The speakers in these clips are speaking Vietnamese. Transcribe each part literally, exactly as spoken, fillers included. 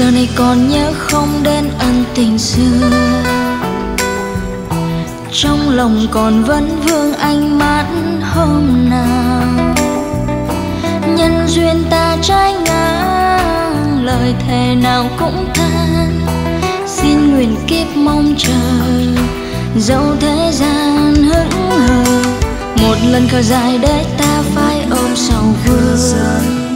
giờ này còn nhớ không đến ân tình xưa, trong lòng còn vẫn vương ánh mắt hôm nào. Nhân duyên ta trái ngang, lời thề nào cũng than, xin nguyện kiếp mong chờ dẫu thế gian hững hờ. Một lần khờ dài để ta phải ôm sầu vương,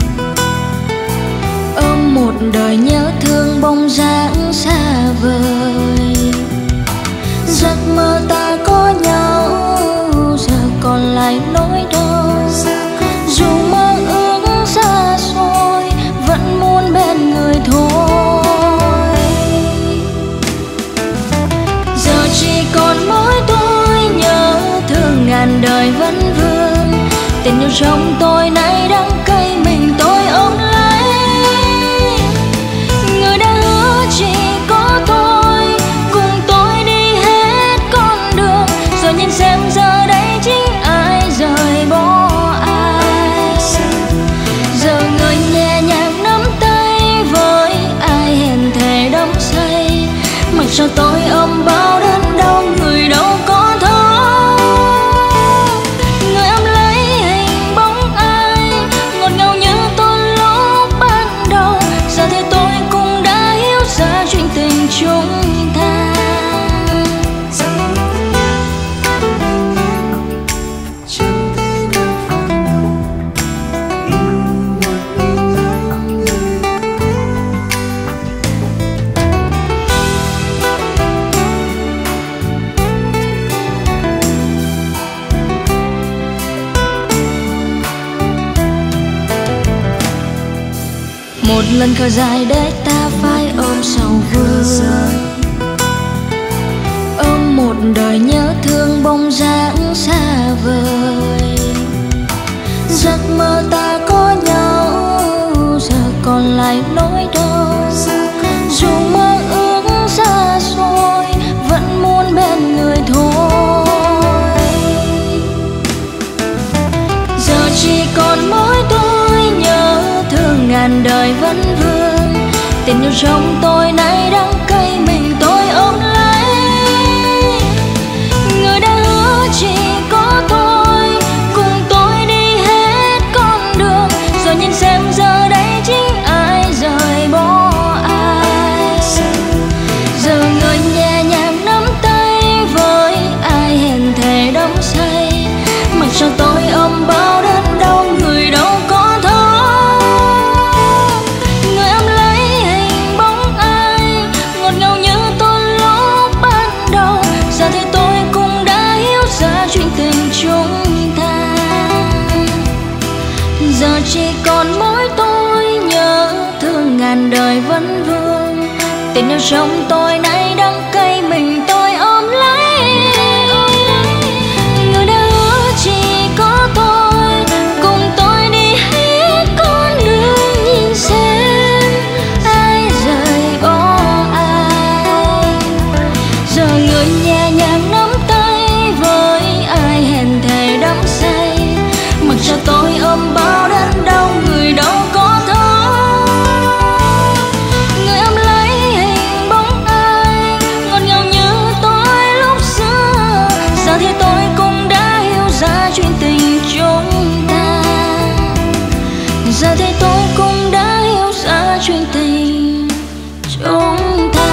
ôm một đời nhớ thương bóng dáng xa vời. Giấc mơ ta có nhau giờ còn lại nỗi đau, dù mơ ước xa xôi vẫn muốn bên người thôi. Giờ chỉ còn mỗi tôi nhớ thương ngàn đời vẫn vương, tình yêu trong tôi nay đắng cay mình tôi ôm lấy. Người đã hứa chỉ có tôi cùng tôi đi hết con đường, rồi nhìn xem giờ đây chính ai rời bỏ ai. Giờ người nhẹ nhàng nắm tay với ai hẹn thề đắm say, mặc cho tôi ôm bao đớn đau người đâu có thấu. Người ôm lấy hình bóng ai ngọt ngào như tôi lúc ban đầu, giờ thì tôi cũng đã hiểu ra chuyện tình chúng ta. Một lần khờ dài để ta phải ôm sầu vương, ôm một đời nhớ thương bóng dáng xa vời. Giấc mơ ta có nhau giờ còn lại nỗi đau, dù mơ ước xa xôi vẫn muốn bên người thôi. Giờ chỉ còn mỗi tôi nhớ thương ngàn đời vẫn vương, tình yêu trong tôi nay đắng cay mình tôi ôm lấy. Người đã hứa chỉ có tôi cùng tôi đi hết con đường, rồi nhìn xem giờ đây chính ai rời bỏ ai. Giờ người nhẹ nhàng nắm tay với ai hẹn thề đắm say, mặc cho tôi ôm bao đớn đau người đâu có thấu. Người ôm lấy hình bóng ai ngọt ngào như tôi lúc ban đầu, giờ thì tôi cũng đã hiểu ra chuyện tình chúng ta. Giờ chỉ còn mỗi tôi nhớ thương ngàn đời vẫn vương, tình yêu trong tôi nay đắng cay mình tôi ôm lấy. Người đã hứa chỉ có tôi cùng tôi đi hết con đường, nhìn xem ai rời bỏ ai. Giờ người nhẹ nhàng nắm tay với ai hẹn thề đắm say, mặc cho tôi ôm bao đớn đau người đâu có thấu. Người ôm lấy hình bóng ai ngọt ngào như tôi lúc xưa, giờ thì tôi cũng đã hiểu ra chuyện tình chúng ta. Giờ thì tôi cũng đã hiểu ra chuyện tình chúng ta.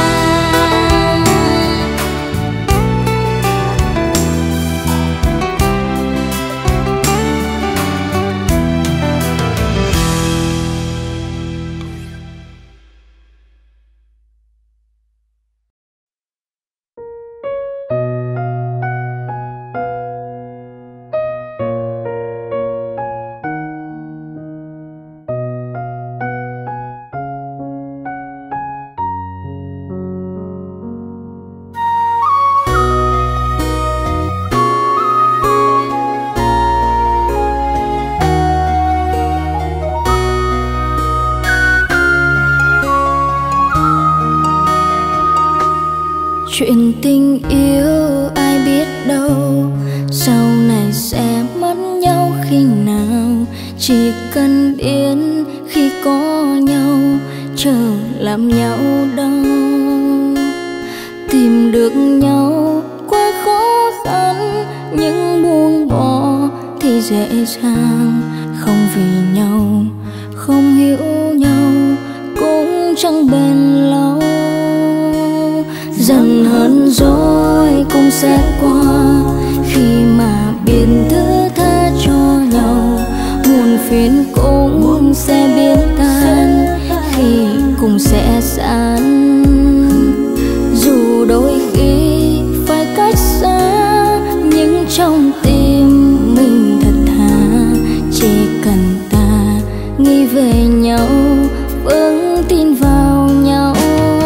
Chuyện tình yêu ai biết đâu sau này sẽ mất nhau khi nào, chỉ cần biết khi có nhau chờ làm nhau đau. Tìm được nhau quá khó khăn, nhưng buông bỏ thì dễ dàng. Không vì nhau, không hiểu nhau, cũng chẳng bền lâu. Dần hơn rồi cũng sẽ qua, khi mà biết thứ tha cho nhau. Muôn phiền cũng sẽ biến tan, khi cùng sẽ散. Dù đôi khi phải cách xa, nhưng trong tim mình thật thà. Chỉ cần ta nghĩ về nhau, vững tin vào nhau.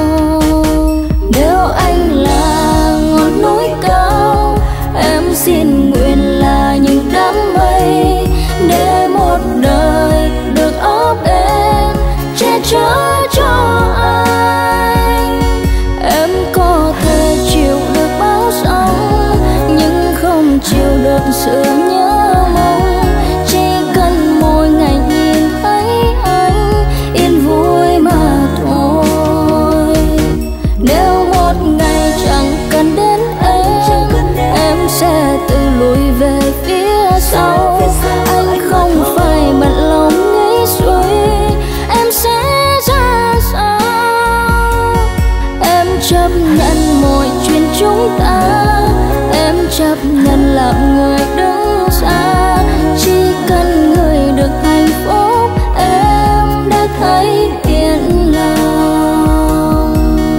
Nếu anh là ngọn núi cao, em xin nguyện là những đám mây, để một đời được ấp em che chở cho anh. Em có thể chịu được bão sóng, nhưng không chịu được sự nhớ mong. Chỉ cần mỗi ngày nhìn thấy anh yên vui mà thôi. Nếu một ngày chẳng cần đến em, em sẽ tự lùi về phía sau. Anh không phải bận lòng nghĩ suy em sẽ ra sao. Em chấp nhận mọi chuyện chúng ta, em chấp nhận làm người đứng xa. Chỉ cần người được hạnh phúc, em đã thấy yên lòng.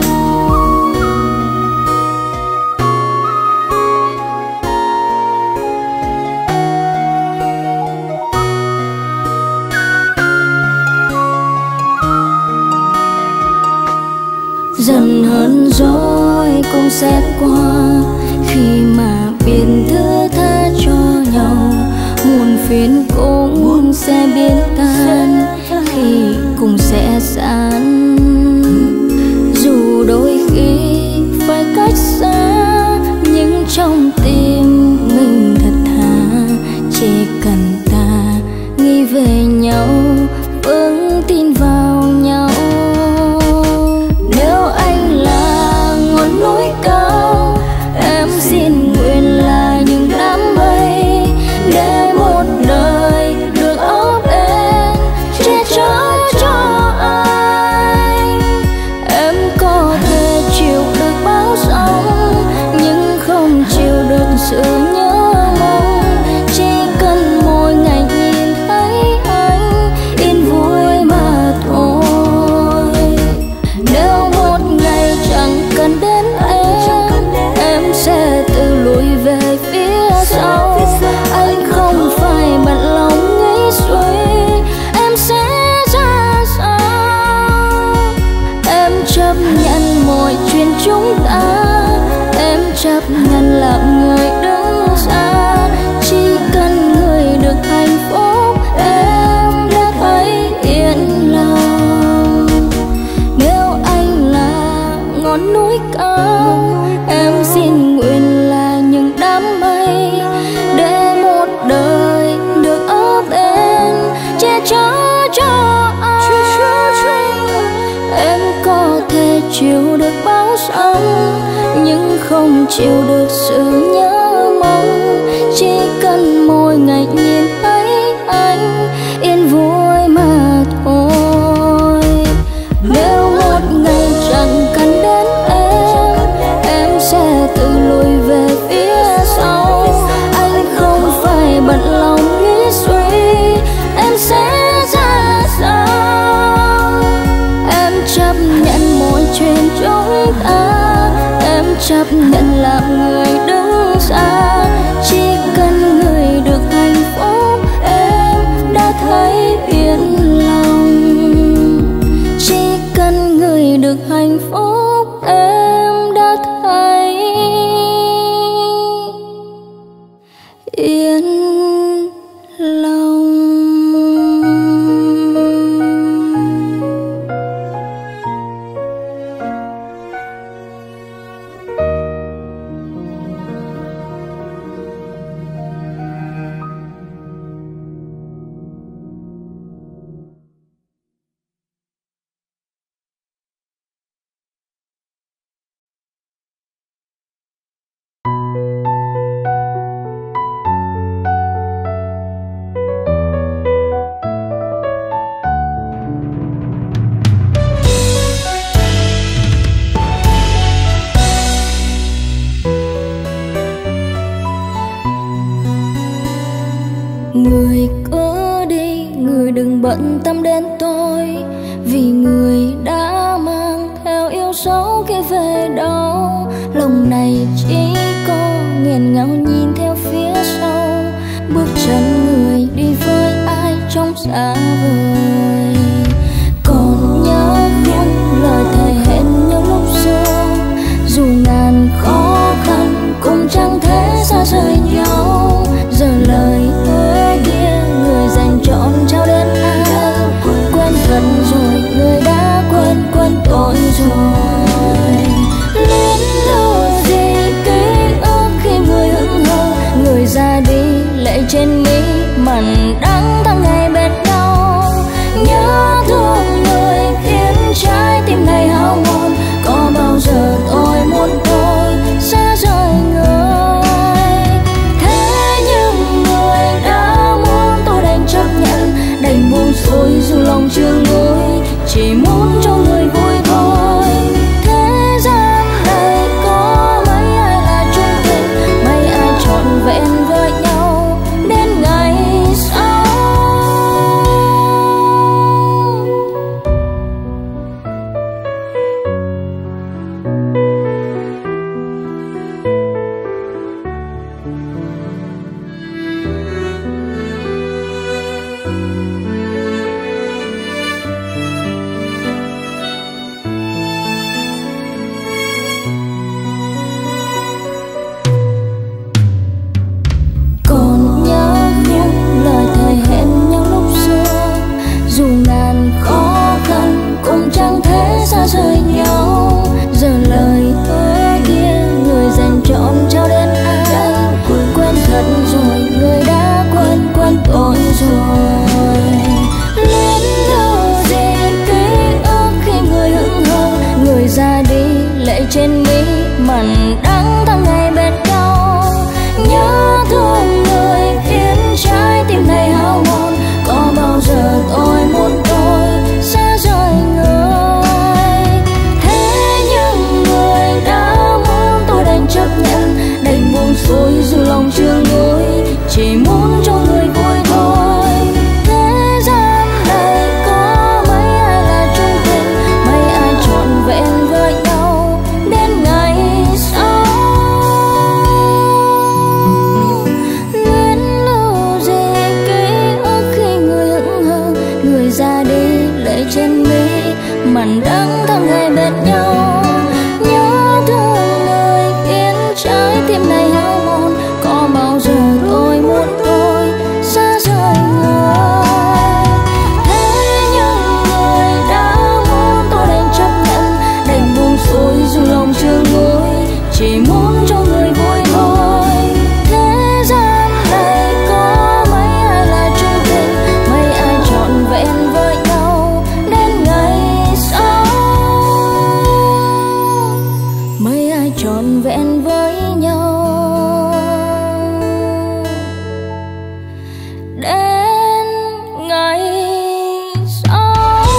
Dần hơn rồi cũng sẽ qua, khi mà biết thứ tha cho nhau. Muôn phiền cũng sẽ biến tan, khi cùng sẽ散. Dù đôi khi phải cách xa, nhưng trong tim mình thật thà. Chỉ cần ta nghĩ về nhau, vững tin vào nhau. Nếu anh là ngọn núi cao, em xin nguyện là những đám mây, để một đời được ấp em che chở cho anh. Em có thể chịu được bão sóng, nhưng không chịu được sự nhớ mong. Chỉ cần mỗi ngày nhìn thấy anh yên vui mà thôi. Nếu một ngày chẳng cần đến em, em sẽ tự lùi về phía sau. Anh không phải bận lòng nghĩ suy em sẽ ra sao. Em chấp nhận mọi chuyện chúng ta, em chấp nhận làm người đứng xa. Chỉ cần người được hạnh phúc, em đã thấy yên lòng. Nếu anh là ngọn núi cao, em xin nguyện là những đám mây, để một đời được ấp em che chở cho anh. Em có thể chịu được bão sóng, nhưng không chịu được sự nhớ mong. Chỉ cần mỗi ngày nhìn thấy anh yên vui mà thôi. Nếu một ngày chẳng cần đến em, em sẽ tự lùi về phía sau. Anh không phải bận lòng nghĩ suy em sẽ ra sao. Em chấp nhận mọi chuyện chúng ta, em chấp nhận làm người đứng xa. Chỉ cần người được hạnh phúc, em đã thấy yên lòng. Chỉ cần người được hạnh phúc, em đã thấy yên lòng. bận tâm đến tôi, vì người đã mang theo yêu dấu khi về đâu. Lòng này chỉ có nghẹn ngào nhìn theo phía sau, bước chân người đi với ai trong xa vời. Còn nhớ không lời thề hẹn nhau lúc xưa, dù ngàn khó khăn cũng chẳng thể xa rời nhau. Giờ lời hứa kia người dành trọn trao đến ai, quên thật rồi người đã quên quên tôi rồi. Luyến lưu gì ký ức khi người hững hờ, người ra đi lệ trên mi mặn đắng tháng ngày bên nhau. Nhớ thương người khiến trái tim này hao mòn, có bao giờ tôi muốn tôi xa rời người. Thế nhưng người đã muốn tôi đành chấp nhận, đành buông xuôi dù lòng chưa nguôi, chỉ muốn cho người vui thôi. Thế gian này có mấy ai là chung tình, mấy ai trọn vẹn với nhau đến ngày sau. Còn nhớ không lời thề hẹn nhau lúc xưa, dù ngàn khó khăn cũng chẳng thể xa rời nhau. Giờ lời hứa kia người dành trọn trao đến ai, quên thật rồi người đã quên quên tôi rồi. Luyến lưu gì ký ức khi người hững hờ, người ra đi lệ trên mi mặn đắng tháng ngày bên nhau. Nhớ thương người khiến trái tim này hao mòn, có bao giờ tôi muốn tôi xa rời người. Thế nhưng người đã muốn tôi đành chấp nhận, đành buông xuôi dù lòng chưa nguôi, chỉ muốn cho người vui thôi. Thế gian này có mấy ai là chung tình, mấy ai trọn vẹn với nhau đến ngày sau. Luyến lưu gì ký ức khi người hững hờ, người ra đi lệ trên mi mặn đắng tháng ngày bên nhau. Nhớ thương người khiến trái tim này hao mòn, có bao giờ tôi muốn tôi xa rời người. Thế nhưng người đã muốn tôi đành chấp nhận, đành buông xuôi dù lòng chưa nguôi, chỉ muốn cho người vui thôi. Thế gian này có mấy ai là chung tình, mấy ai trọn vẹn với nhau đến ngày sau. Mấy ai trọn vẹn với nhau đến ngày sau.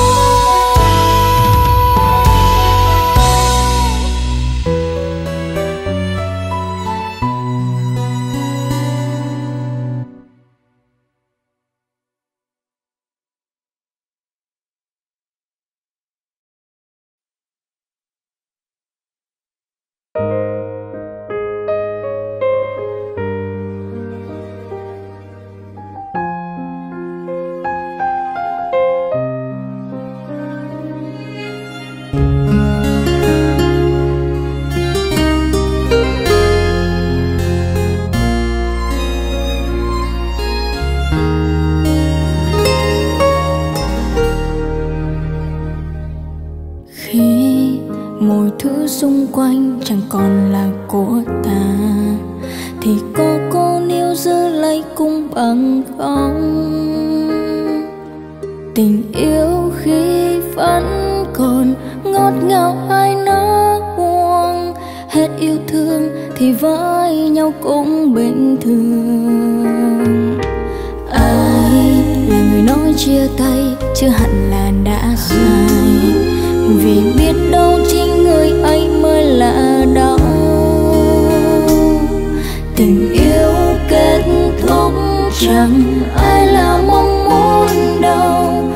Khi mọi thứ xung quanh chẳng còn là của ta, thì có cô níu giữ lấy cung bằng không. Tình yêu khi vẫn còn ngọt ngào ai nỡ buông, hết yêu thương thì với nhau cũng bình thường. Ai là người nói chia tay chứ hẳn là đã sai, vì biết đâu chính người ấy mới là đau. Tình yêu kết thúc chẳng ai là mong muốn đâu,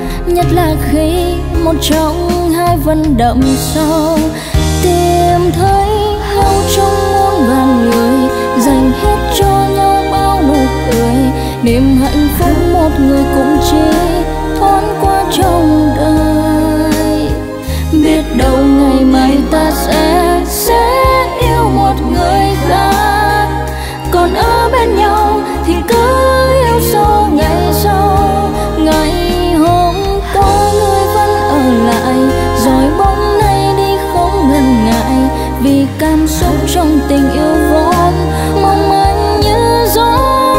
nhất là khi một trong hai vẫn đậm sâu. Tìm thấy nhau trong muôn vàn người, dành hết cho nhau bao nụ cười. Niềm hạnh phúc một người cũng chỉ thoáng qua trong đời. Biết đâu ngày mai ta sẽ sẽ yêu một người khác. Còn ở bên nhau thì cứ yêu sau ngày sau. Ngày hôm qua người vẫn ở lại, rồi bóng nay đi không ngần ngại. Vì cảm xúc trong tình yêu vốn mong manh như gió.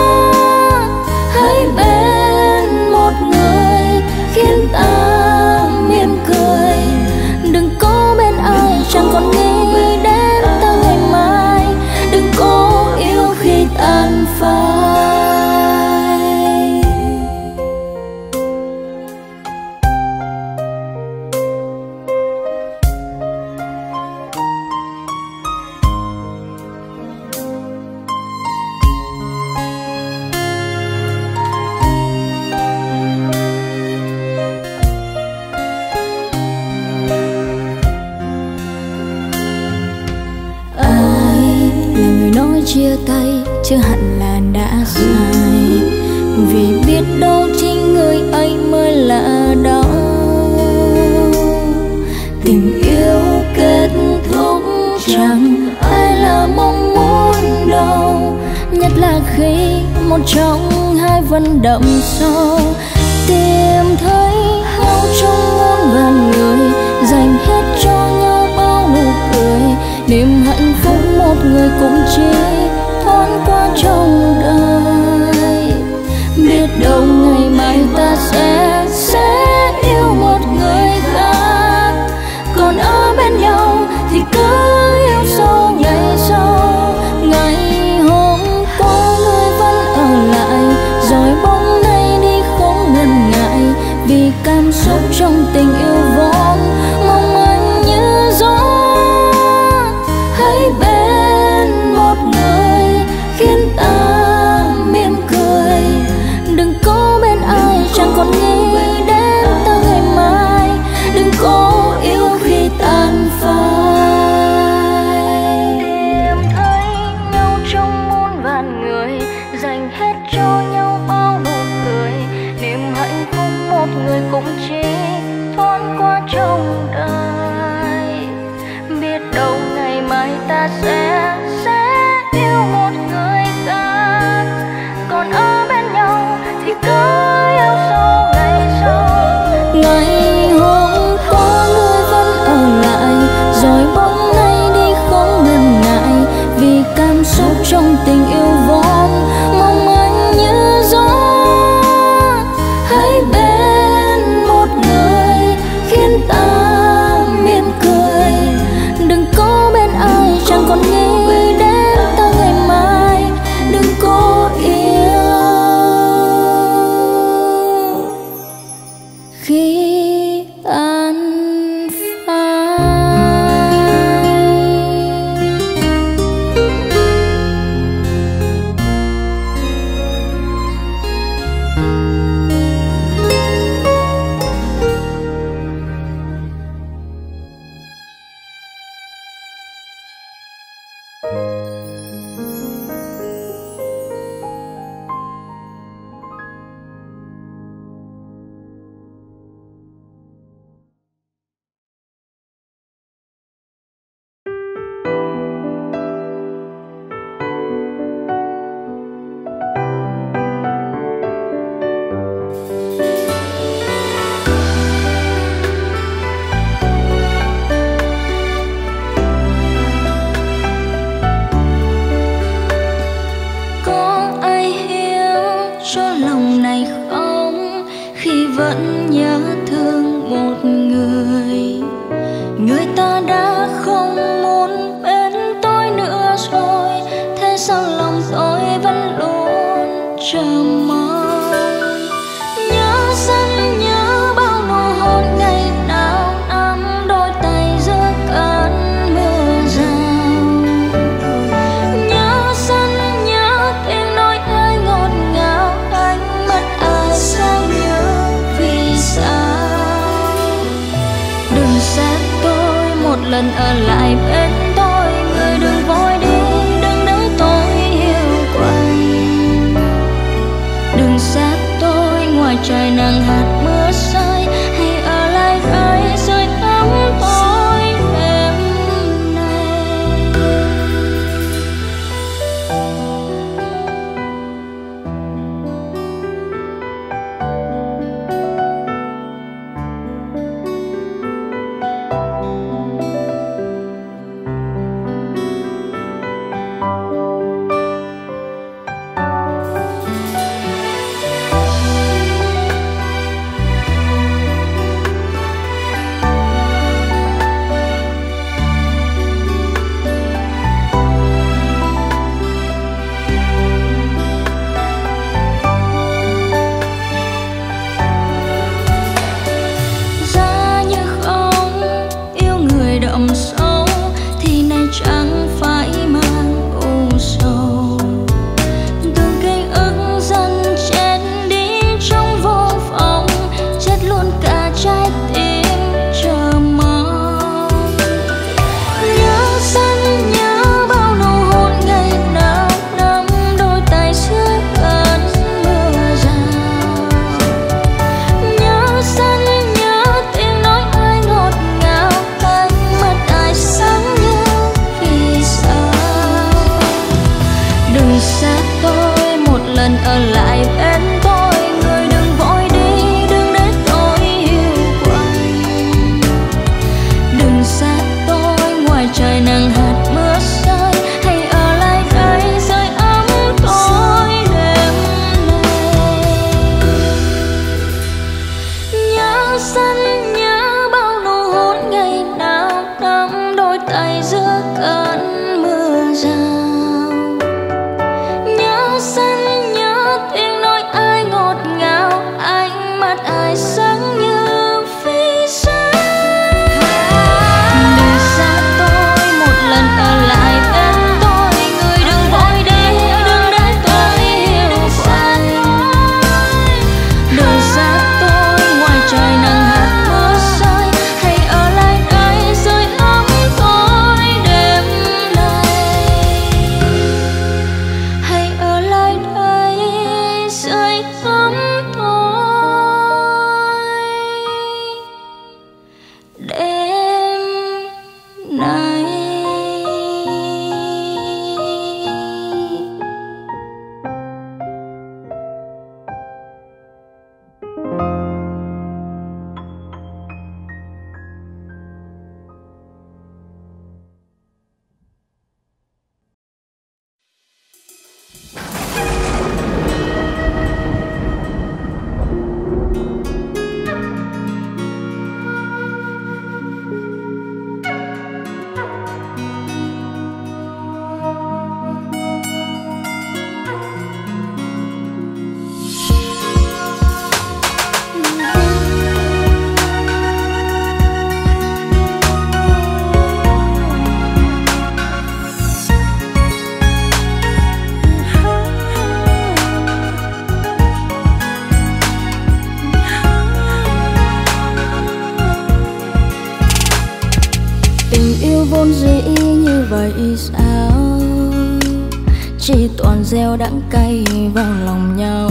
Hãy bên một người khiến ta mỉm cười. Đừng có bên ai chẳng còn nghĩ đến ta ngày mai. Đừng có yêu khi tàn phai. Chia tay chưa hẳn là đã sai, vì biết đâu chính người ấy mới là đau. Tình yêu kết thúc chẳng ai là mong muốn đâu, nhất là khi một trong hai vẫn đậm sâu. Tìm thấy nhau trong muôn vàn người, dành hết cho nhau bao nụ cười. Niềm hạnh phúc một người cũng chỉ thoáng qua trong đời. Biết đâu ngày mai ta sẽ sẽ yêu một người khác. Còn ở bên nhau thì cứ yêu sau ngày sau. Ngày hôm qua người vẫn ở lại, rồi bóng nay đi không ngần ngại. Vì cảm xúc trong tình yêu vốn mong manh như gió. Hãy bên một người khiến ta mỉm cười. Đừng có bên ai chẳng còn nghĩ đến ta ngày mai. Đừng có yêu khi tàn phai. Tìm thấy nhau trong muôn vàn người, dành hết cho nhau bao nụ cười. Niềm hạnh phúc một người cũng chỉ thoáng qua trong đời. Biết đâu ngày mai ta sẽ sẽ yêu một người khác. Còn ở bên nhau thì cứ yêu sau ngày sau. Ngày hôm qua người vẫn ở lại, rồi bóng nay đi không ngần ngại. Vì cảm xúc trong tình yêu vốn mong manh như gió. Hãy bên một người khiến ta mỉm cười. Đừng có bên ai chẳng còn nghĩ đến ta ngày mai. Đừng có yêu khi tàn phai. lần ở lại bên tôi. Người đừng vội đi, đừng để tôi hiểu quạnh. Đừng xa tôi ngoài trời nắng hạt mưa rơi, hãy ở lại đây sưởi ấm tôi đêm nay. vốn dĩ như vậy sao, chỉ toàn gieo đắng cay vào lòng nhau,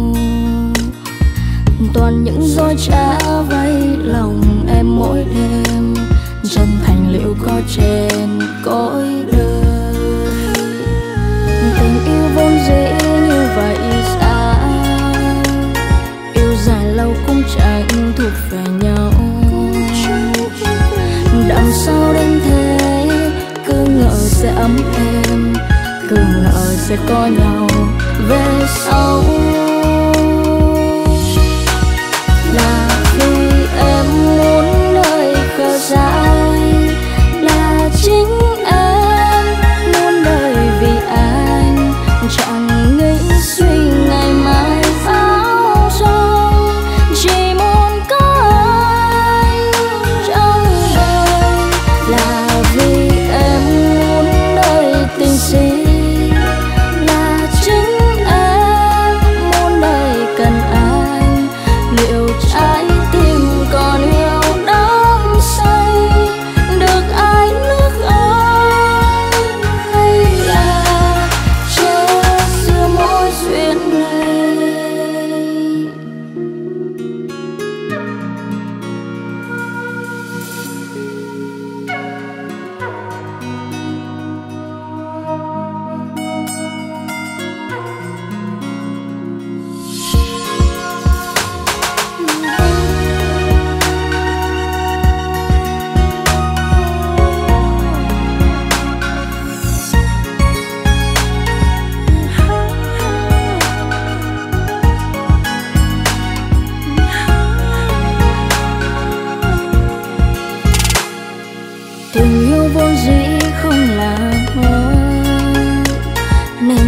toàn những dối trá vây lòng em mỗi đêm, chân thành liệu có trên cõi đời. Tình yêu vốn dĩ như vậy sao, yêu dài lâu cũng chẳng thuộc về nhau, đằng sau đến thế cứ ngờ sẽ ấm êm, cứ ngờ sẽ có nhau về sau. Là vì em muốn nơi khờ dại, là chính em muốn đời vì anh, chẳng nghĩ suy ngày mai áo trong, chỉ muốn có anh trong đời. Là vì em muốn nơi tình sĩ, là chính em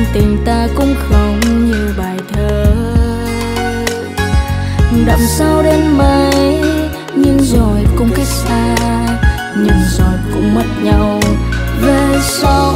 tình ta cũng không như bài thơ đậm sâu đến mấy, nhưng rồi cũng cách xa, nhưng rồi cũng mất nhau về sau.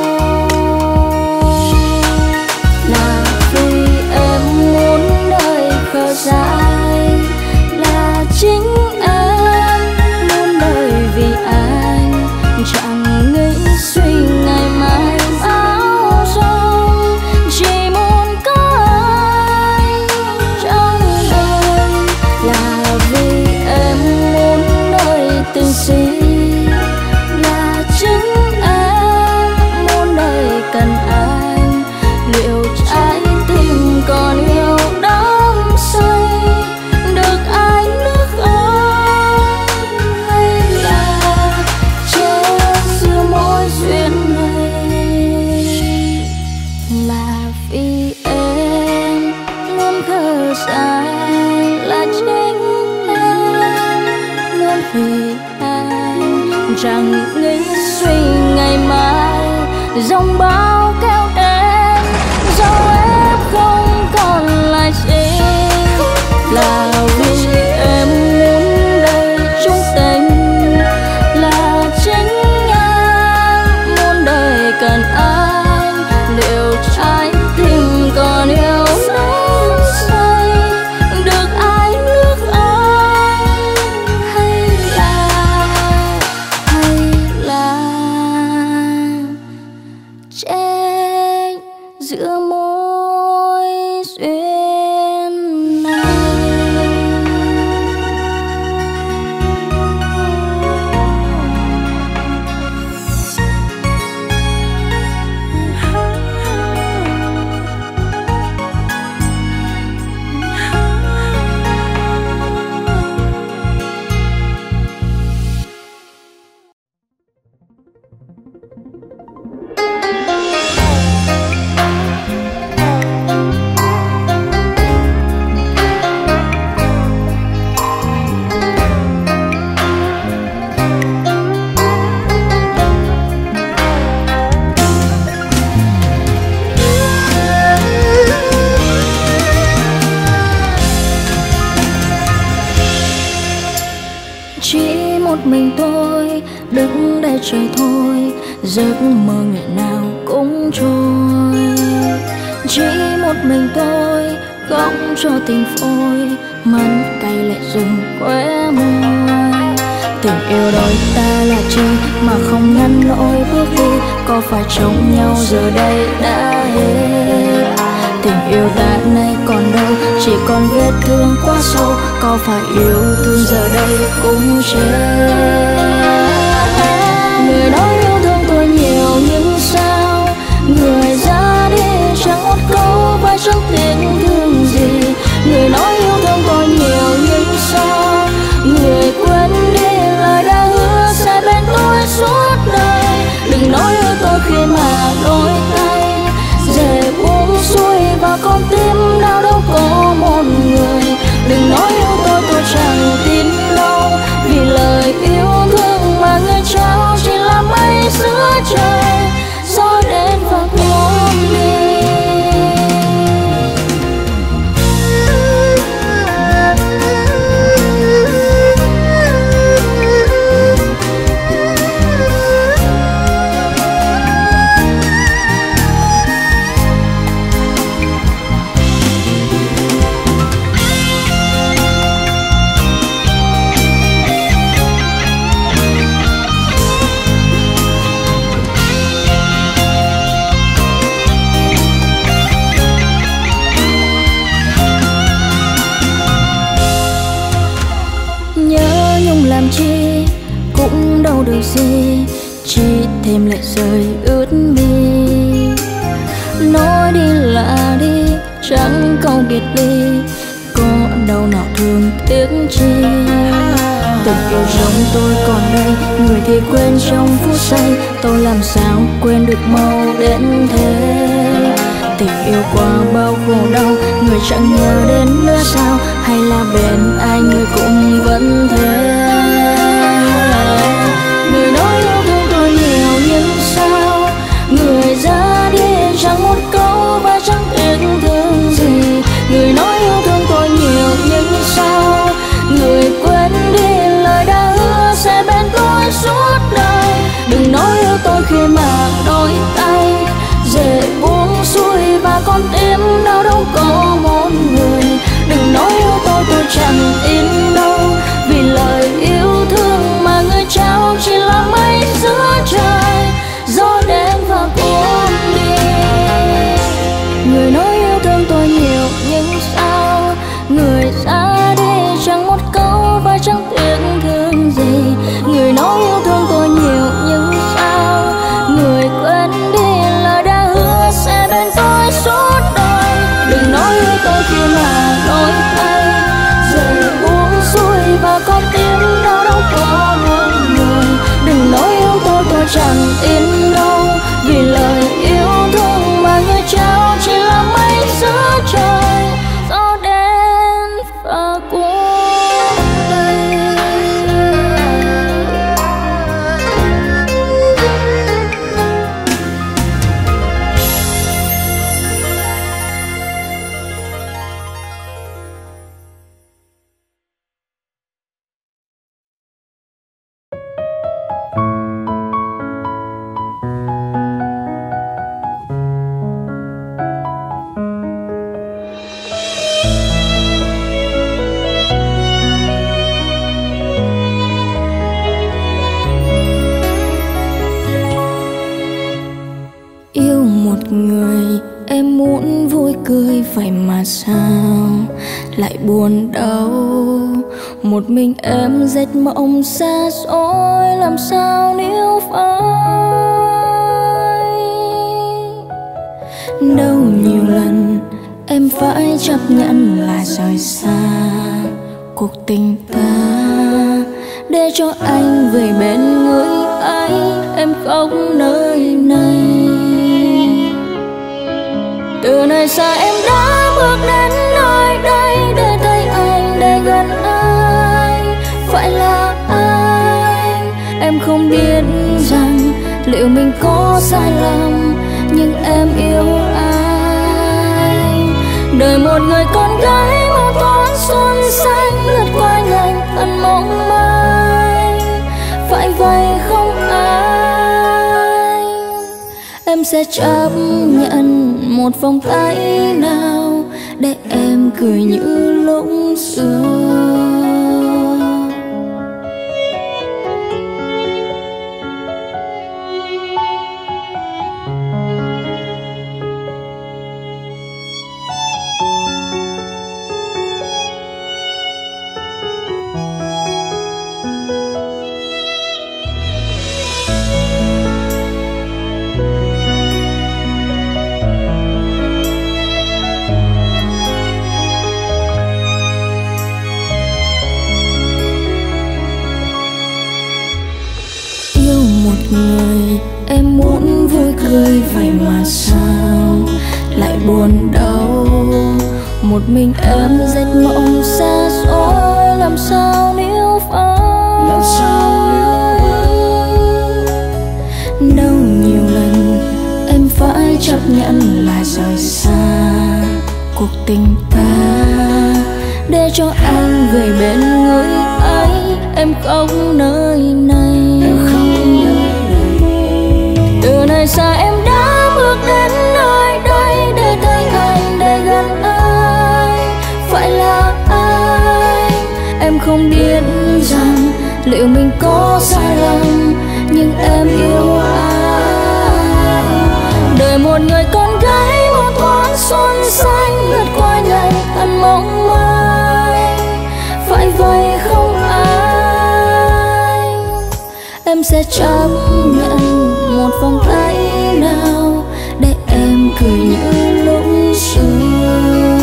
Là vì em muốn đời khờ dại, là chính em muốn đời vì anh, chẳng nghĩ suy ngày mai áo rông, chỉ muốn có anh trong đời. Là vì em muốn đời tình sĩ, là chính em muốn đời cần anh. Liệu trái tim còn yêu đắm say, được ai nước ơi, hay là chết giữa mối duyên này? Là vì em luôn khờ dại, là chính em luôn vì anh, chẳng nghĩ suy ngày mai dòng bão kéo đến, dẫu em không còn lại gì. Là vì em muốn đời chung tình, là chính em muốn đời cần anh. Liệu trái tim còn yêu đắm say, được ai nước anh, hay là hay là chết giữa mối duyên này? Chỉ một mình tôi đứng đây chờ thôi, giấc mơ ngày nào cũng trôi. Chỉ một mình tôi khóc cho tình phôi, mặn cay lệ rừng khóe môi. Tình yêu đôi ta là chi mà không ngăn nổi bước đi, có phải chống nhau giờ đây đã hết. Tình yêu ta nay còn đâu, chỉ còn vết thương quá sâu, có phải yêu thương giờ đây cũng chết. Người nói yêu thương tôi nhiều nhưng sao, người ra đi chẳng một câu phải chẳng tiếng thương gì. Người nói yêu thương tôi nhiều nhưng sao, người quên đi lời đã hứa sẽ bên tôi suốt đời. Đừng nói yêu tôi khi mà đôi tay dễ buông xuôi và con tim đau đâu có một người. Đừng nói yêu tôi tôi chẳng tin đâu, vì lời yêu thương mà người trao chỉ là mây giữa trời, gió đến và cuốn đi. Làm chi cũng đâu được gì, chỉ thêm lệ rơi ướt mi. Nói đi là đi chẳng câu biệt ly, có đâu nào thương tiếc chi. Từng yêu giống tôi còn đây, người thì quên trong phút giây, tôi làm sao quên được mau đến thế. Tình yêu qua bao khổ đau, người chẳng nhớ đến nữa sao, hay là bên anh người cũng vẫn thế. Người nói yêu thương tôi nhiều nhưng sao, người ra đi chẳng một câu một người em muốn vui cười, vậy mà sao lại buồn đau? Một mình em dệt mộng xa xôi, làm sao níu phải? Đâu nhiều lần em phải chấp nhận là rời xa cuộc tình ta, để cho anh về bên người ấy, em khóc nơi này. Từ nơi xa em đã bước đến nơi đây, để thấy anh, để gần anh. Phải là anh, em không biết rằng liệu mình có sai lầm, nhưng em yêu anh. Đời một người con gái một thoáng xuân xanh, lướt qua nhanh thật mong manh. Phải vậy không anh? Em sẽ chấp nhận một vòng tay nào, để em cười như lúc xưa. Người em muốn vui cười, vậy mà sao lại buồn đau? Một mình em dệt mộng xa xôi, làm sao níu phải? Làm sao níu phải? Đâu nhiều lần em phải chấp nhận là rời xa cuộc tình ta, để cho anh về bên người ấy, em khóc nơi này. Từ nơi xa em đã bước đến nơi đây, để thấy anh, để gần anh. Phải là anh, em không biết rằng liệu mình có sai lầm, nhưng em yêu anh. Đời một người con gái một thoáng xuân xanh, lướt qua nhanh thật mong manh. Phải vậy không anh? Em sẽ chấp nhận một vòng tay nào, để em cười như lúc xưa.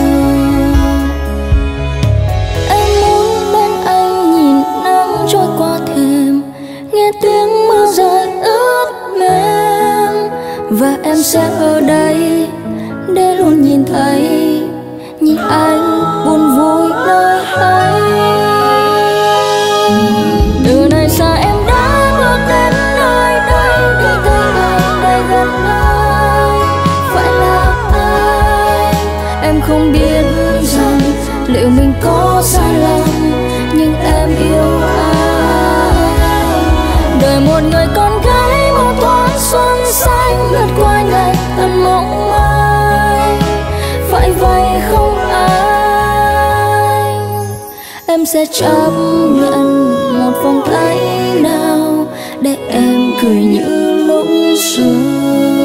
Em muốn bên anh nhìn nắng trôi qua thềm, nghe tiếng mưa rơi ướt mềm. Và em sẽ ở đây để luôn nhìn thấy, nhìn anh buồn vui nơi ấy. Từ nơi xa em đã bước đến nơi đây, để thấy anh, để gần anh. Phải là anh, em không biết rằng liệu mình có sai lầm, nhưng em yêu anh. Đời một người con gái một thoáng xuân xanh, lướt qua nhanh thật mong manh. Phải vậy không anh? Em sẽ chấp nhận một vòng tay nào, để em cười như lúc xưa.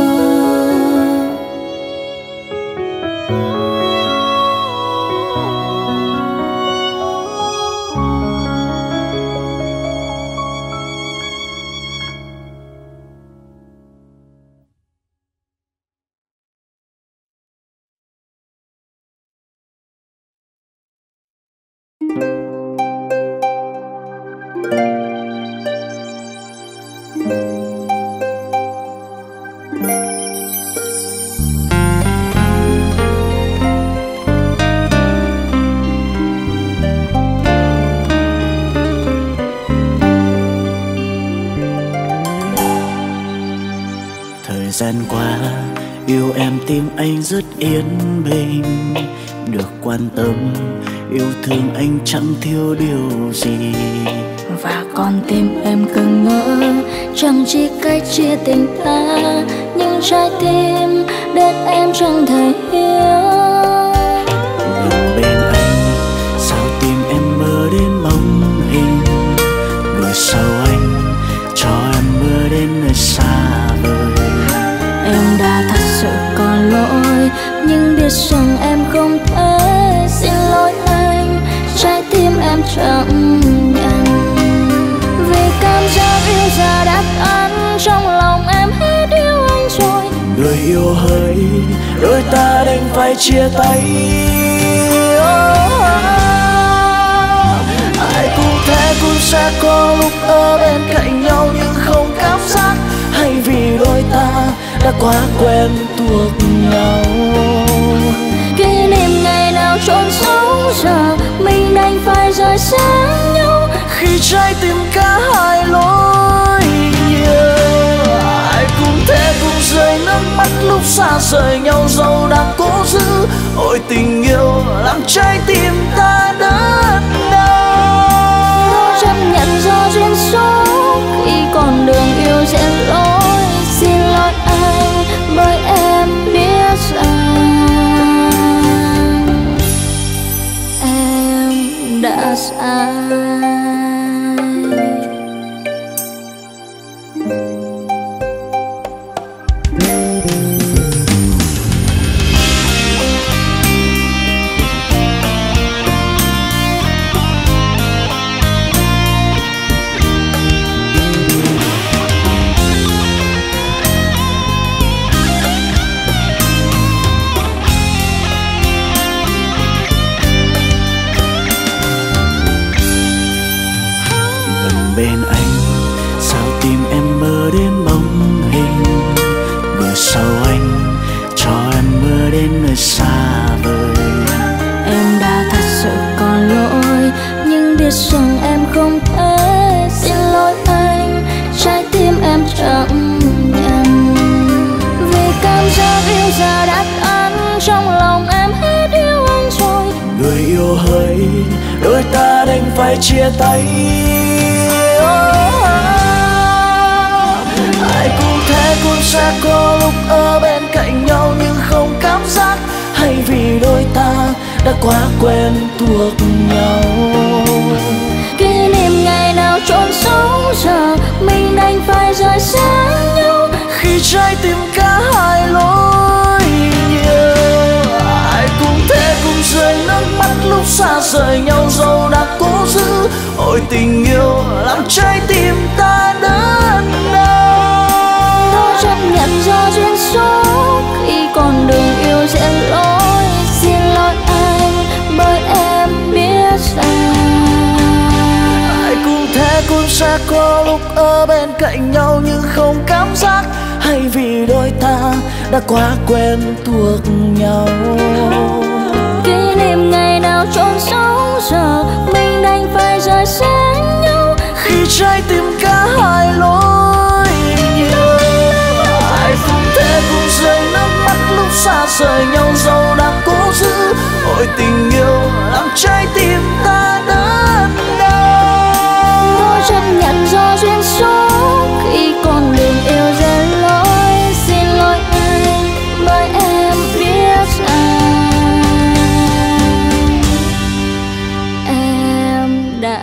Thời gian qua yêu em tim anh rất yên bình, được quan tâm yêu thương anh chẳng thiếu điều gì. Và con tim em cứ ngỡ chẳng chỉ cách chia tình ta, nhưng trái tim đến em chẳng thể hiểu. Gần bên anh sao tim em mơ đến bóng hình, người sau anh cho em mơ đến nơi xa vời. Em đã thật sự rằng em không thể xin lỗi anh, trái tim em chẳng nhận. Vì cảm giác yêu giờ đã tan, trong lòng em hết yêu anh rồi. Người yêu hỡi, đôi ta đành phải chia tay. Ai cũng thế cũng sẽ có lúc ở bên cạnh nhau nhưng không cảm giác, hay vì đôi ta đã quá quen thuộc nhau. Kỷ niệm ngày nào trốn sống giờ mình đành phải rời xa nhau, khi trái tim cả hai lối nhiều. Ai cũng thế cũng rơi nước mắt lúc xa rời nhau, dẫu đang cố giữ. Ôi tình yêu làm trái tim ta đớn đau. Nó chấp nhận do duyên số, khi còn đường yêu sẽ lối. Xin lỗi anh bởi em biết rằng em đã sai. Bên anh sao tim em mơ đến bóng hình, vừa sau anh cho em mơ đến nơi xa vời. Em đã thật sự có lỗi, nhưng biết rằng em không thể xin lỗi anh, trái tim em chẳng nhận. Vì cảm giác yêu giờ đã tan, trong lòng em hết yêu anh rồi. Người yêu hỡi, đôi ta đành phải chia tay. Ai cũng thế cũng sẽ có lúc ở bên cạnh nhau nhưng không cảm giác, hay vì đôi ta đã quá quen thuộc nhau. Kỷ niệm ngày nào trốn sống giờ mình đành phải rời xa nhau, khi trái tim cả hai lối nhiều. Ai cũng thế cũng rơi nước mắt lúc xa rời nhau, dẫu đã cố giữ. Ôi tình yêu làm trái tim ta đớn đau. Nó chấp nhận do duyên số, khi còn đường yêu sẽ lối. Xin lỗi anh bởi em biết rằng ai cũng thế cũng sẽ có lúc ở bên cạnh nhau nhưng không cảm giác, hay vì đôi ta đã quá quen thuộc nhau. Kỷ niệm ngày nào trốn sống giờ mình đành phải rời xa nhau, khi trái tim cả hai lối nhiều. Ai cũng thế cũng rơi nước mắt lúc xa rời nhau, dẫu đang cố giữ. Ôi tình yêu làm trái tim ta đớn đau. nó chấp nhận do duyên số, khi còn đường yêu rẽ lối. Xin lỗi anh bởi em biết rằng em đã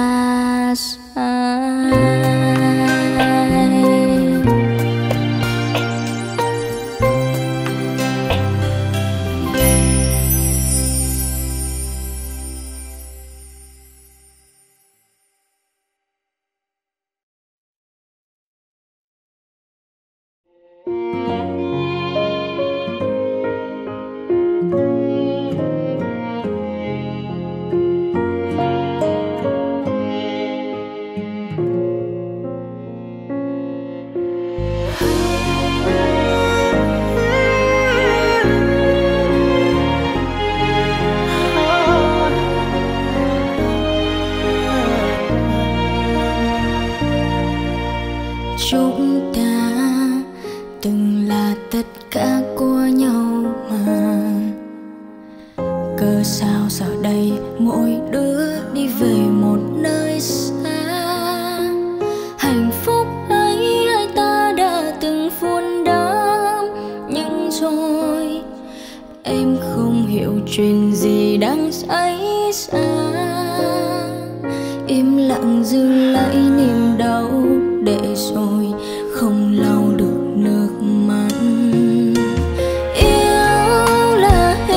sai. Chúng ta từng là tất cả của nhau mà, cớ sao giờ đây mỗi đứa đi về một nơi xa. Hạnh phúc ấy hai ta đã từng vun đắp, nhưng rồi em không hiểu chuyện gì đang xảy ra. Im lặng giữ lại niềm đau, để rồi không lau được nước mắt. Yêu là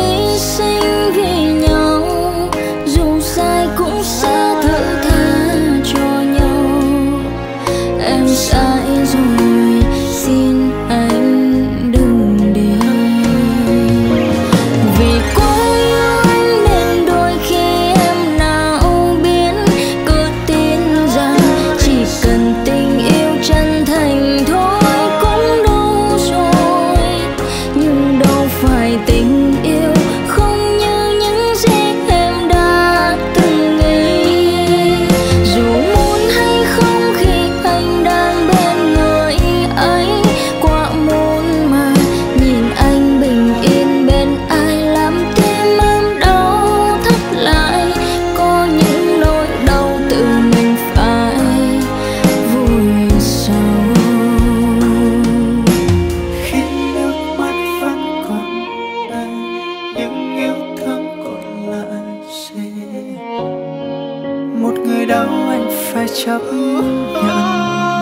chấp nhận.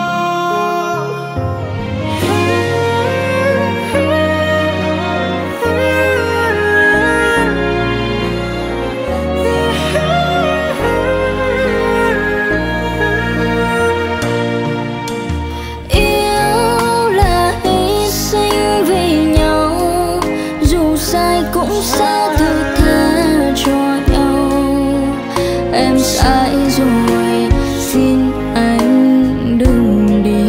Sai rồi xin anh đừng đi,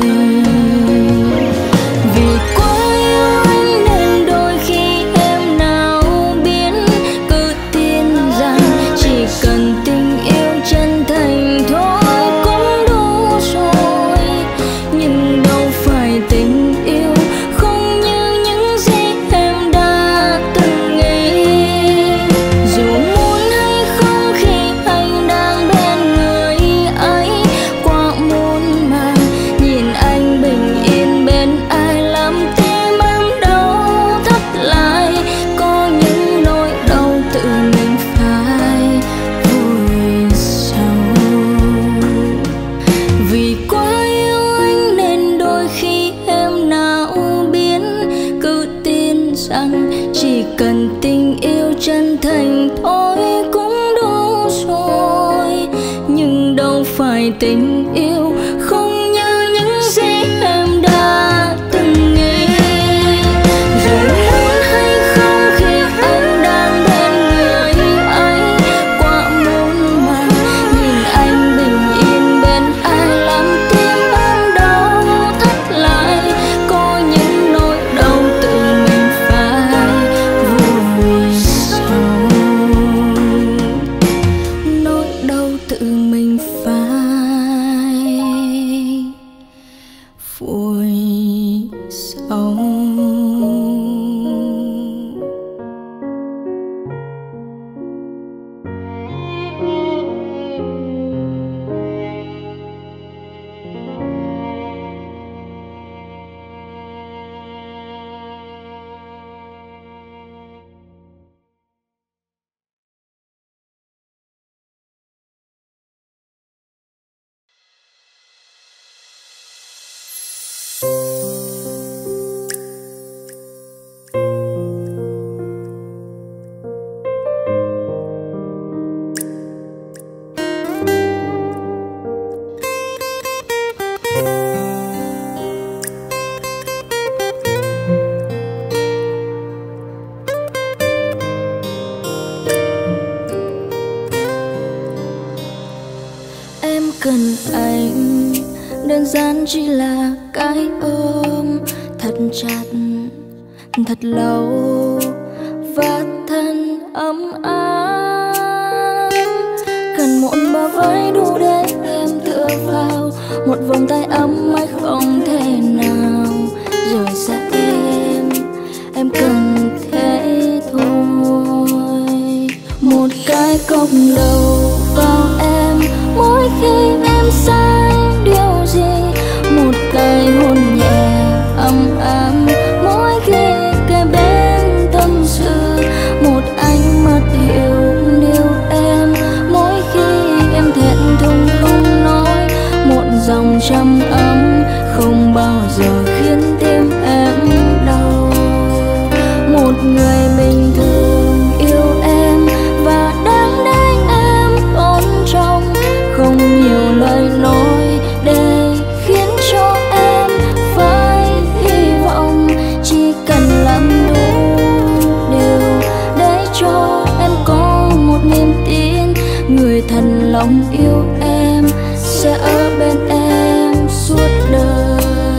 vì quá yêu anh nên đôi khi em nào biết cứ tin rằng chỉ cần tình yêu chân thành thôi cũng đủ rồi, nhưng đâu phải tình yêu không như những gì em đã từng nghĩ. Dù muốn hay không khi anh đang bên người ấy, quá muôn màng nhìn anh bình yên bên ai làm tim em đau thắt lại. Có những nỗi đau tự mình phải vùi sâu, vì quá yêu anh nên đôi khi em nào biết cứ tin rằng chỉ cần tình yêu chân thành thôi cũng đủ rồi, nhưng đâu phải tình yêu không như những gì em đã từng nghĩ. Dù muốn hay không khi anh đang bên người ấy, quá muôn màng nhìn anh bình yên bên ai làm tim em đau thắt lại. Có những nỗi đau tự mình phải vùi sâu, nỗi đau tự mình phải vùi sâu. Em cần anh đơn giản chỉ là cái ôm thật chặt thật lâu và thân ấm áp. Cần một bờ vai đủ để em tựa vào, một vòng tay ấm áp không thể nào rời xa em. Em cần thế thôi, một cái cốc đầu vào em mỗi khi em sai điều gì, một cái hôn nhẹ ấm ấm mỗi khi kề bên tâm sự, một ánh mắt hiểu yêu em mỗi khi em thẹn thùng không nói, một dòng trầm ấm không bao giờ khiến tim em đau. Một người bình thường yêu em và đáng để em tôn trọng, không nhiều lời nói để khiến cho em phải hy vọng, chỉ cần làm đủ điều để cho em có một niềm tin, người thật lòng yêu em sẽ ở bên em suốt đời.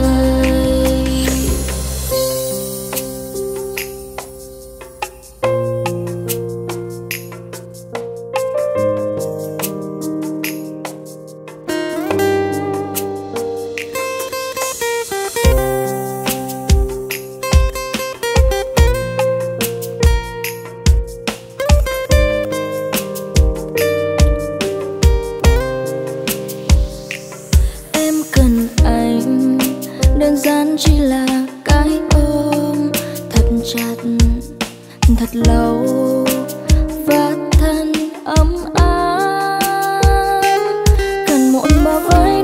Đơn giản chỉ là cái ôm thật chặt thật lâu và thân ấm áp. Cần một bờ vai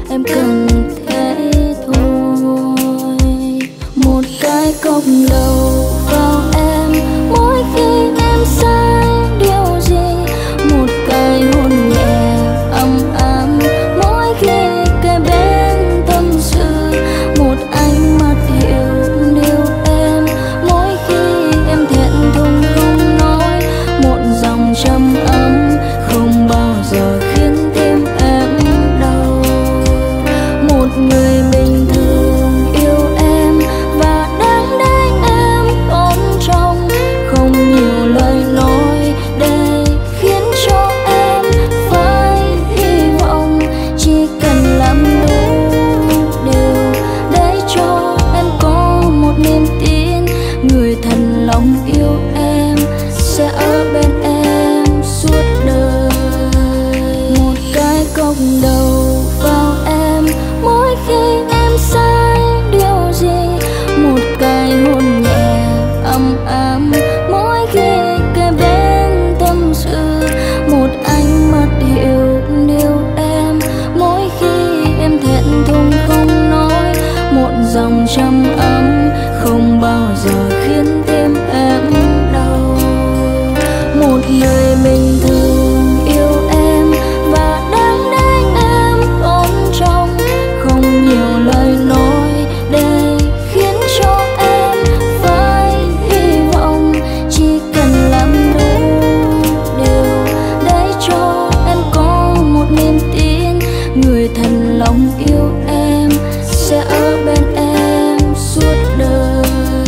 em cần thế thôi. Một cái cốc đầu vào em mỗi khi em sai điều gì, một cái hôn nhẹ ấm ấm mỗi khi kề bên tâm sự, một ánh mắt hiểu điều em mỗi khi em thẹn thùng không nói, một dòng trầm ấm không bao giờ khiến tim em đau. Một người bình thường yêu em và đáng để em tôn trọng, không nhiều lời nói để khiến cho em phải hy vọng, chỉ cần làm đúng điều để cho em có một niềm tin, người thật lòng yêu em sẽ ở bên em suốt đời. Một cái cốc đầu vào em mỗi khi em sai điều gì, một cái hôn nhẹ ấm ấm mỗi khi kề bên tâm sự, một ánh mắt hiểu điều em mỗi khi em thẹn thùng không nói, một dòng trầm ấm không bao giờ khiến tim em đau. Một người bình thường yêu em và đáng để em tôn trọng, không nhiều lời nói để khiến cho em phải hy vọng, chỉ cần làm đúng điều để cho em có một niềm tin, người thật lòng yêu em sẽ ở bên em suốt đời.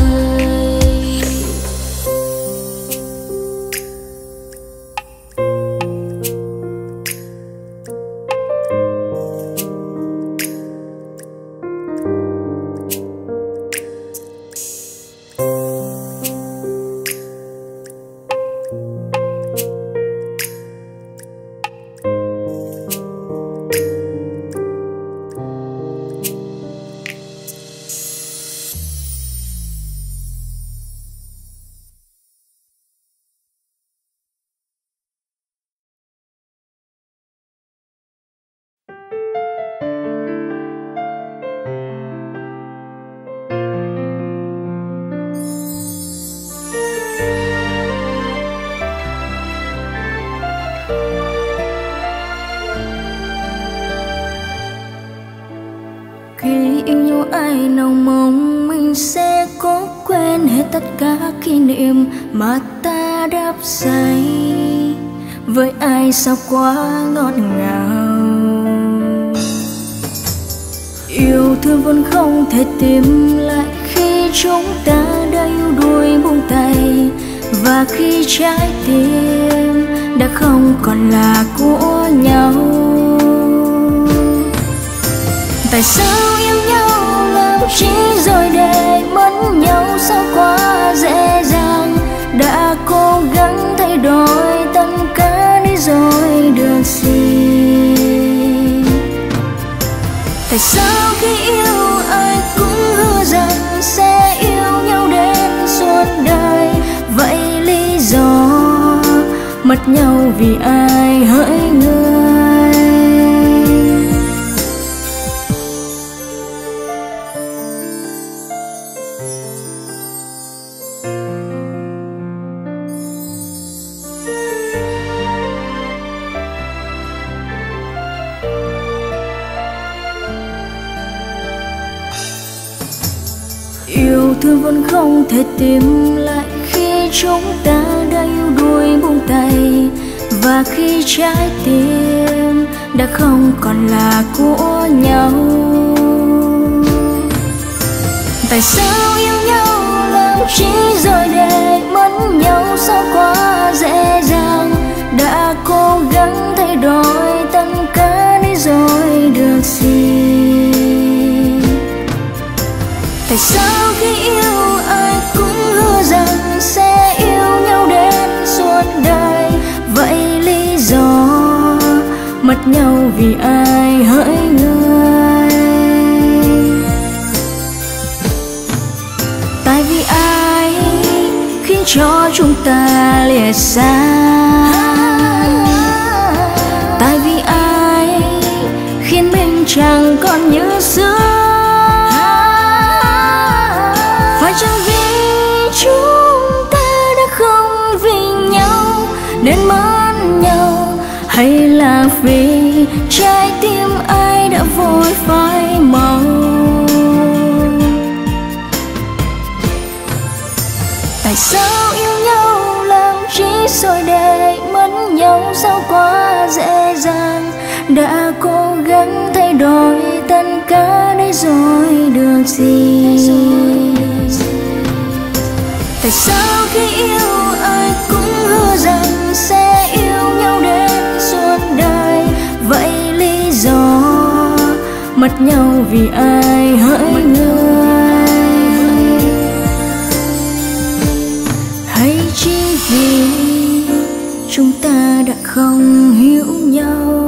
Khi yêu nhau ai nào mong mình sẽ có quên hết tất cả kỷ niệm mà ta đắp say, với ai sao quá ngọt ngào. Yêu thương vẫn không thể tìm lại khi chúng ta đã yêu đuối buông tay, và khi trái tim đã không còn là của nhau. Tại sao yêu nhau làm chi rồi để mất nhau sao quá dễ dàng, đã cố gắng thay đổi tất cả đi rồi được gì. Tại sao khi yêu ai cũng hứa rằng sẽ yêu nhau đến suốt đời, vậy lý do mất nhau vì ai hỡi người. Yêu thương vẫn không thể tìm lại khi chúng ta đã yêu đuối buông tay, và khi trái tim đã không còn là của nhau. Tại sao yêu nhau làm chi rồi để mất nhau sao quá dễ dàng, đã cố gắng thay đổi tất cả đi rồi được gì. Tại sao khi yêu ai cũng hứa rằng sẽ yêu nhau đến suốt đời, vậy lý do mất nhau vì ai hỡi người. Tại vì ai khiến cho chúng ta lìa xa, tại vì ai khiến mình chẳng còn như xưa. Phải chăng vì chúng ta đã không vì nhau nên mất nhau, hay là vì trái tim ai đã vội phai màu? Tại sao yêu nhau làm chi rồi để mất nhau, sao quá dễ dàng? Đã cố gắng thay đổi tất cả đấy rồi được gì? Tại sao khi yêu ai cũng hứa rằng sẽ yêu nhau đến suốt đời? Vậy lý do mất nhau vì ai hỡi người? Hay chỉ vì chúng ta đã không hiểu nhau?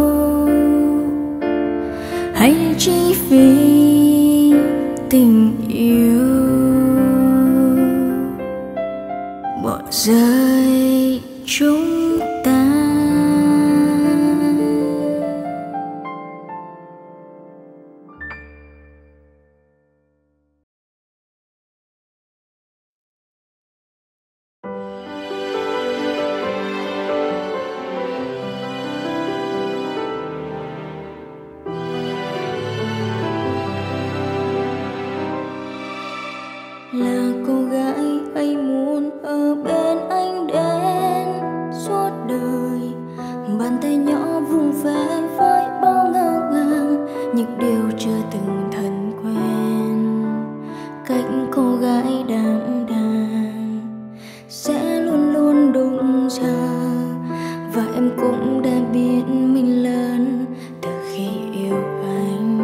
Hay chỉ vì tình yêu bỏ rơi chúng ta? Là cô gái ấy muốn ở bên anh đến suốt đời, bàn tay nhỏ vung về với bao ngỡ ngàng những điều chưa từng thân quen. Cạnh cô gái đàng đàng sẽ luôn luôn đụng chờ, và em cũng đã biết mình lớn từ khi yêu anh.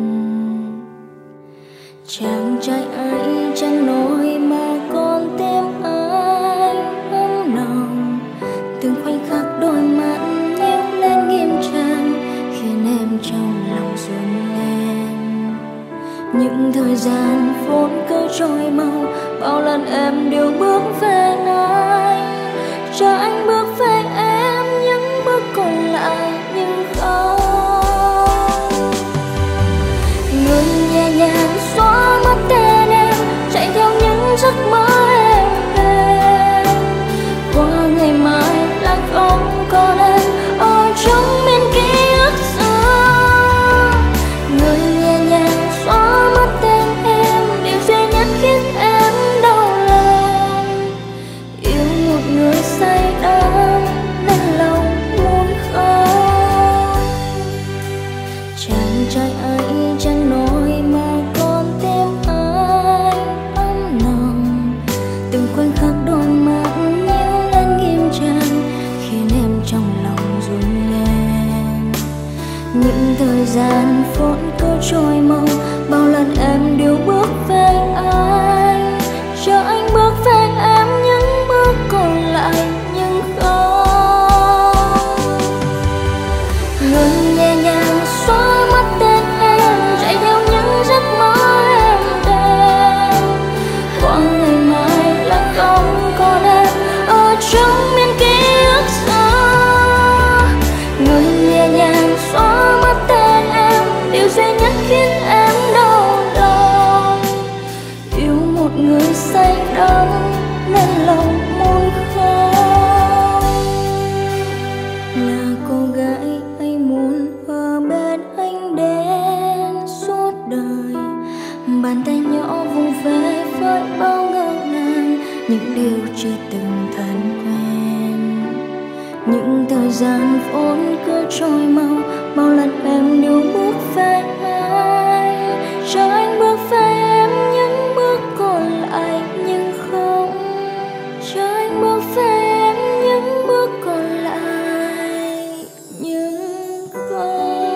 Chàng trai ấy chẳng nói mà con tim anh ấm nồng, từng khoảnh khắc đôi mắt nhếch lên nghiêm trang khiến em trong lòng run lên. Những thời gian vốn cứ trôi mau, bao lần em đều bước về anh, chờ anh bước về em những bước còn lại nhưng không. Người nhẹ nhàng xóa mất tên em, chạy theo những giấc mơ em về. Qua ngày mai là không còn em ở trong miền ký ức xưa. Người nhẹ nhàng xóa mất tên em, điều duy nhất khiến em đau lòng. Yêu một người say đắm nên lòng muốn khóc. Chàng trai ấy chẳng nói mà con tim anh ấm nồng, từng khoảnh khắc đôi mắt nhíu lên nghiêm trang khiến em trong lòng run lên. Những thời gian vốn cứ trôi mau, bao lần em đều bước về anh, chờ anh bước về em những bước còn lại nhưng không. Người nhẹ nhàng xóa mất tên em, chạy theo những giấc mơ em đem. Qua ngày mai là không còn em ở trong miền ký ức xưa. Người nhẹ nhàng xóa mất tên em, điều duy nhất khiến em đau lòng. Yêu một người say đắm nên lòng muốn khóc. Là cô gái ấy muốn ở bên anh đến suốt đời, bàn tay nhỏ vung về với bao ngỡ ngàng những điều chưa từng thân quen. Những thời gian vốn cứ trôi mau, bao lần em đều bước về anh, chờ anh bước về em những bước còn lại nhưng không. Chờ anh bước về em những bước còn lại nhưng không.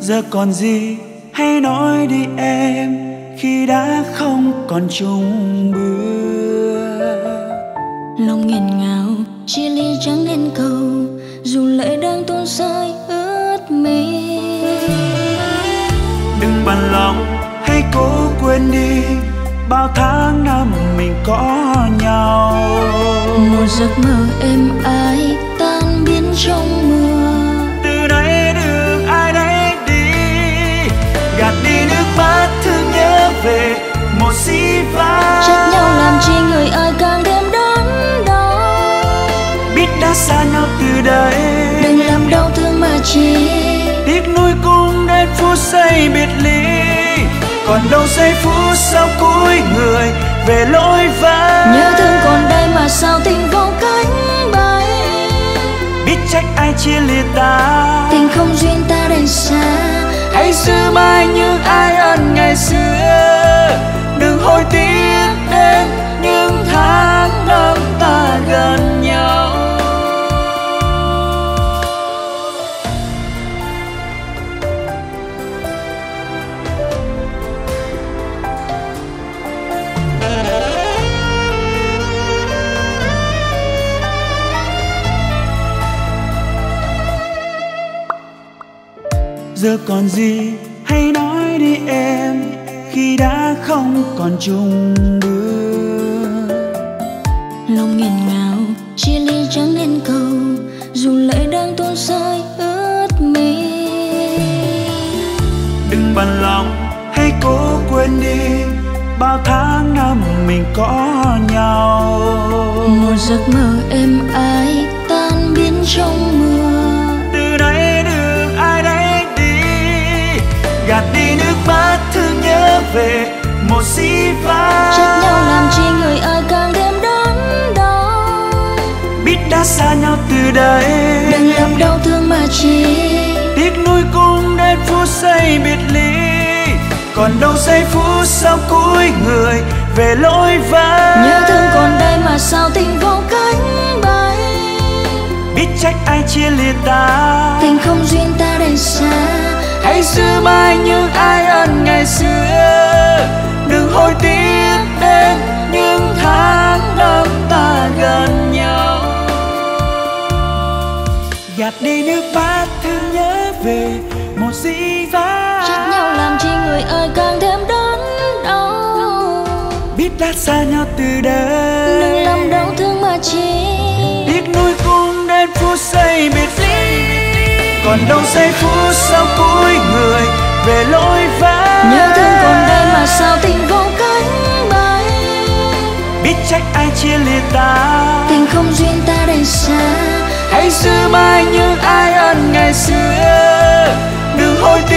Giờ còn gì hãy nói đi em, khi đã không còn chung bước. Lòng nghẹn ngào chia ly chẳng nên cầu, dù lệ đang tuôn rơi ướt mi. Đừng bận lòng hãy cố quên đi bao tháng năm mình có nhau. Một giấc mơ êm ái tan biến trong mưa. Từ đây đường ai đấy đi, gạt đi nước mắt thương nhớ về một dĩ vãng. Trách nhau làm chi người ai càng thêm đớn đau. Biết đã xa nhau từ đây, đừng làm đau thương mà chi. tiếc nuối cũng đến phút giây biệt ly, còn đâu giây phút sau cuối người về lối vắng. Nhớ thương còn đây mà sao tình vô cánh bay. Biết trách ai chia lìa ta, tình không duyên ta đành xa. hãy giữ mãi những ai ân ngày xưa. Đừng hối tiếc đến những tháng năm ta gần nhau. Giờ còn gì hãy nói đi em, khi đã không còn chung bước. Lòng nghẹn ngào chia ly chẳng nên cầu, dù lệ đang tuôn rơi ướt mi. Đừng bận lòng hãy cố quên đi bao tháng năm mình có nhau. Một giấc mơ êm ái tan biến trong mưa. Từ đây đường ai đấy đi, gạt đi nước mắt thương nhớ về một dĩ vãng. Trách nhau làm chi người ai càng thêm đớn đau. Biết đã xa nhau từ đây, đừng làm đau thương mà chi. tiếc nuối cũng đến phút giây biệt ly, còn đâu giây phút sau cuối người về lối vắng. Nhớ thương còn đây mà sao tình vô cánh bay. Biết trách ai chia lìa ta, tình không duyên ta đành xa. hãy giữ mãi những ai ân ngày xưa. Đừng hối tiếc đến những tháng năm ta gần nhau. Gạt đi nước mắt thương nhớ về một dĩ vãng. Trách nhau làm chi người ai càng thêm đớn đau. Biết đã xa nhau từ đây, đừng làm đau thương mà chi. tiếc nuối cũng đến phút giây biệt ly, còn đâu giây phút sau cuối người về lối vắng. Nhớ thương còn đây mà sao tình vô cánh bay. Biết trách ai chia lìa ta, tình không duyên ta đành xa. hãy giữ mãi những ai ân ngày xưa. Đừng hối tiếc